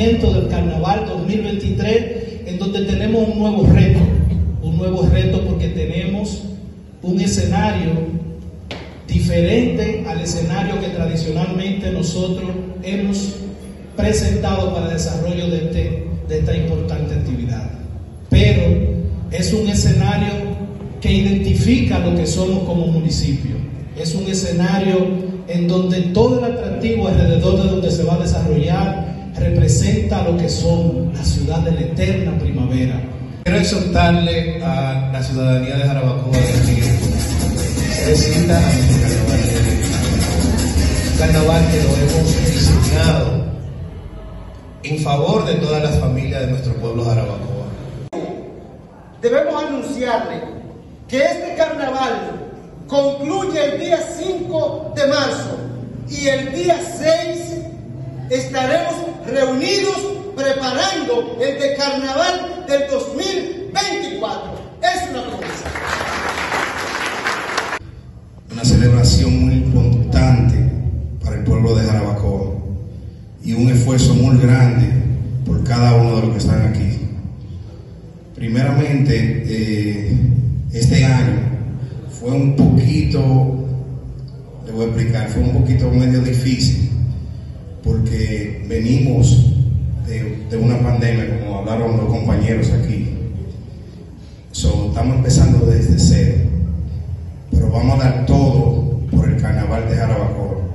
lanzamiento del Carnaval 2023, en donde tenemos un nuevo reto porque tenemos un escenario diferente al escenario que tradicionalmente nosotros hemos presentado para el desarrollo de esta importante actividad. Pero es un escenario que identifica lo que somos como municipio. Es un escenario en donde todo el atractivo alrededor de donde se va a desarrollar representa lo que somos, la ciudad de la eterna primavera. Quiero exhortarle a la ciudadanía de Jarabacoa que se sienta a este carnaval. Un carnaval que lo hemos diseñado en favor de todas las familias de nuestro pueblo Jarabacoa. Debemos anunciarle que este carnaval concluye el día 5 de marzo y el día 6 estaremos reunidos preparando el de carnaval del 2024. Es una promesa. Una celebración muy importante para el pueblo de Jarabacoa y un esfuerzo muy grande por cada uno de los que están aquí. Primeramente, este año fue un poquito, le voy a explicar, fue un poquito medio difícil porque venimos de una pandemia, como hablaron los compañeros aquí. Estamos empezando desde cero, pero vamos a dar todo por el carnaval de Jarabacoa.